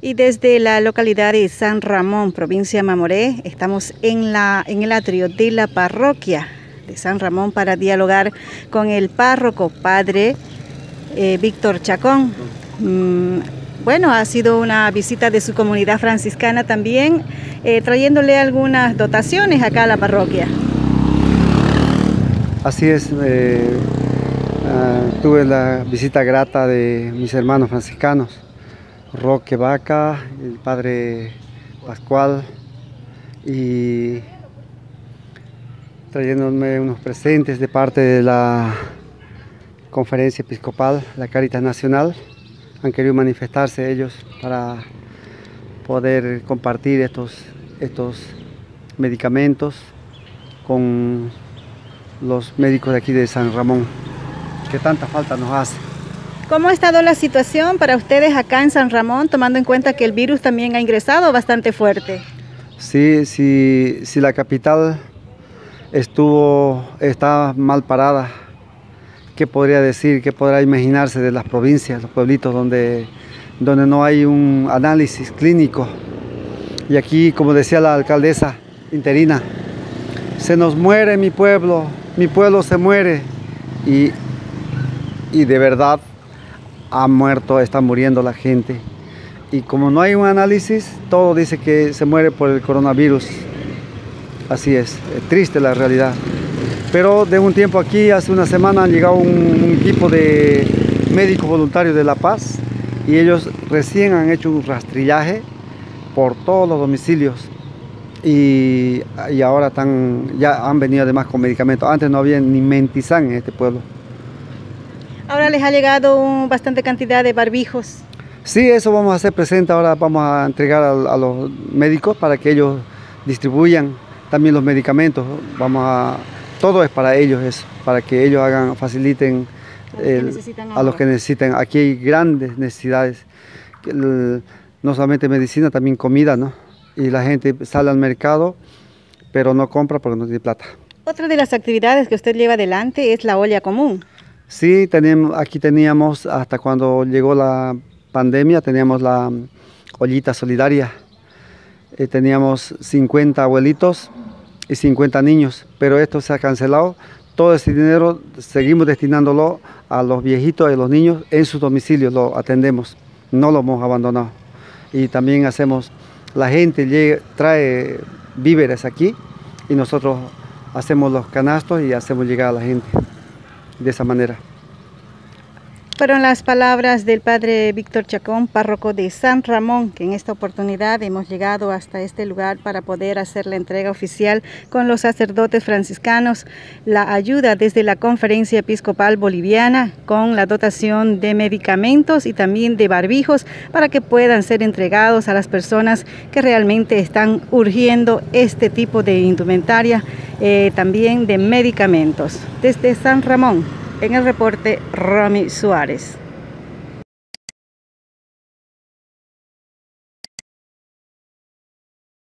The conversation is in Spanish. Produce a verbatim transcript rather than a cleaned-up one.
Y desde la localidad de San Ramón, provincia de Mamoré, estamos en, la, en el atrio de la parroquia de San Ramón para dialogar con el párroco, padre eh, Víctor Chacón. Mm, bueno, ha sido una visita de su comunidad franciscana también, eh, trayéndole algunas dotaciones acá a la parroquia. Así es, eh, uh, tuve la visita grata de mis hermanos franciscanos, Roque Vaca, el padre Pascual, y trayéndome unos presentes de parte de la Conferencia Episcopal, la Cáritas Nacional. Han querido manifestarse ellos para poder compartir estos, estos medicamentos con los médicos de aquí de San Ramón, que tanta falta nos hace. ¿Cómo ha estado la situación para ustedes acá en San Ramón, tomando en cuenta que el virus también ha ingresado bastante fuerte? Sí, sí, sí, la capital estuvo, está mal parada. ¿Qué podría decir, qué podrá imaginarse de las provincias, los pueblitos donde, donde no hay un análisis clínico? Y aquí, como decía la alcaldesa interina, se nos muere mi pueblo, mi pueblo se muere. Y, y de verdad ha muerto, está muriendo la gente. Y como no hay un análisis, todo dice que se muere por el coronavirus. Así es, es triste la realidad. Pero de un tiempo aquí, hace una semana, han llegado un, un equipo de médicos voluntarios de La Paz y ellos recién han hecho un rastrillaje por todos los domicilios y, y ahora están, ya han venido además con medicamentos. Antes no había ni Mentizán en este pueblo. Ahora les ha llegado un, bastante cantidad de barbijos. Sí, eso vamos a hacer presente. Ahora vamos a entregar a, a los médicos para que ellos distribuyan también los medicamentos. Vamos a... Todo es para ellos, eso, para que ellos hagan, faciliten el, a los que necesitan. Aquí hay grandes necesidades, el, no solamente medicina, también comida, ¿no? Y la gente sale al mercado, pero no compra porque no tiene plata. Otra de las actividades que usted lleva adelante es la olla común. Sí, tenemos, aquí teníamos, hasta cuando llegó la pandemia, teníamos la ollita solidaria. Eh, teníamos cincuenta abuelitos y cincuenta niños, pero esto se ha cancelado. Todo ese dinero seguimos destinándolo a los viejitos y a los niños en sus domicilios, lo atendemos, no lo hemos abandonado. Y también hacemos, la gente llega, trae víveres aquí y nosotros hacemos los canastos y hacemos llegar a la gente de esa manera. Fueron las palabras del padre Víctor Chacón, párroco de San Ramón, que en esta oportunidad hemos llegado hasta este lugar para poder hacer la entrega oficial con los sacerdotes franciscanos, la ayuda desde la Conferencia Episcopal Boliviana con la dotación de medicamentos y también de barbijos para que puedan ser entregados a las personas que realmente están urgiendo este tipo de indumentaria, eh, también de medicamentos. Desde San Ramón, en el reporte, Romy Suárez.